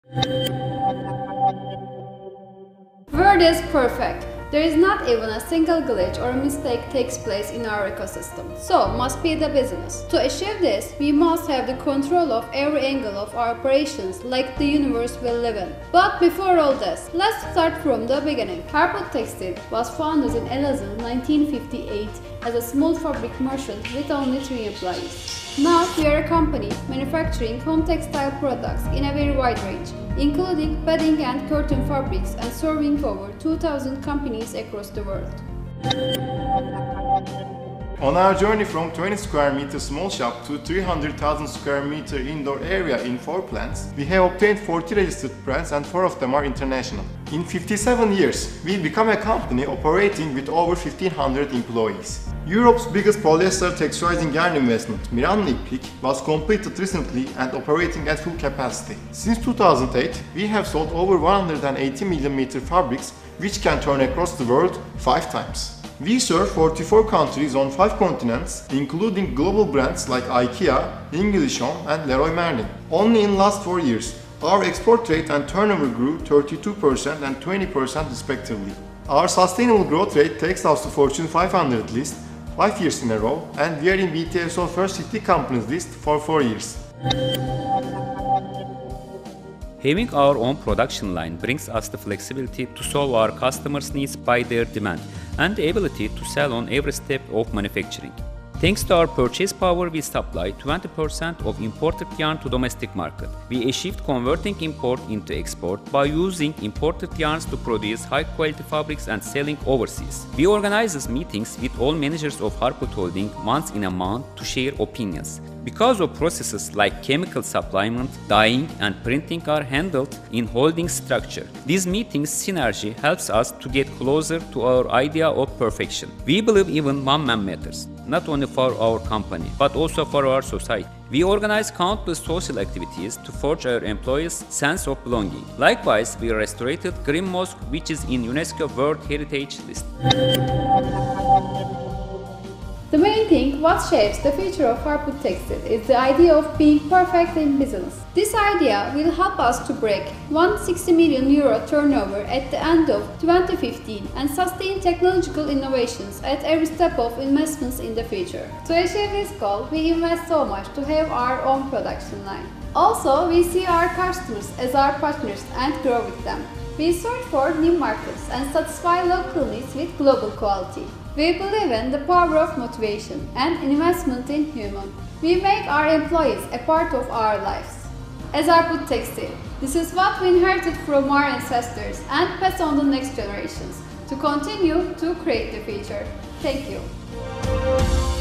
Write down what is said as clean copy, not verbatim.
Word is perfect. There is not even a single glitch or mistake takes place in our ecosystem. So must be the business. To achieve this, we must have the control of every angle of our operations like the universe we live in. But before all this, let's start from the beginning. Harput Textile was founded in Elazığ in 1958 as a small fabric merchant with only 3 employees. Now we are a company manufacturing home textile products in a very wide range, including bedding and curtain fabrics, and serving over 2,000 companies across the world. On our journey from 20 square meter small shop to 300,000 square meter indoor area in 4 plants, we have obtained 40 registered brands and 4 of them are international. In 57 years, we become a company operating with over 1,500 employees. Europe's biggest polyester texturizing yarn investment, Miranlı İplik, was completed recently and operating at full capacity. Since 2008, we have sold over 180 mm fabrics which can turn across the world 5 times. We serve 44 countries on 5 continents, including global brands like IKEA, English Home and Leroy Merlin. Only in last 4 years, our export rate and turnover grew 32% and 20% respectively. Our sustainable growth rate takes us to Fortune 500 list 5 years in a row, and we are in BTSO First 50 Companies list for 4 years. Having our own production line brings us the flexibility to solve our customers' needs by their demand and the ability to sell on every step of manufacturing. Thanks to our purchase power, we supply 20% of imported yarn to domestic market. We achieved converting import into export by using imported yarns to produce high-quality fabrics and selling overseas. We organize meetings with all managers of Harput Holding once in a month to share opinions. Because of processes like chemical supplement, dyeing and printing are handled in holding structure, these meetings synergy helps us to get closer to our idea of perfection. We believe even one man matters, not only for our company, but also for our society. We organize countless social activities to forge our employees' sense of belonging. Likewise, we restored Green Mosque, which is in UNESCO World Heritage List. The main thing what shapes the future of Harput Textile is the idea of being perfect in business. This idea will help us to break 160 million euro turnover at the end of 2015 and sustain technological innovations at every step of investments in the future. To achieve this goal, we invest so much to have our own production line. Also, we see our customers as our partners and grow with them. We search for new markets and satisfy local needs with global quality. We believe in the power of motivation and investment in human. We make our employees a part of our lives. As Harput Textile, this is what we inherited from our ancestors and pass on the next generations to continue to create the future. Thank you.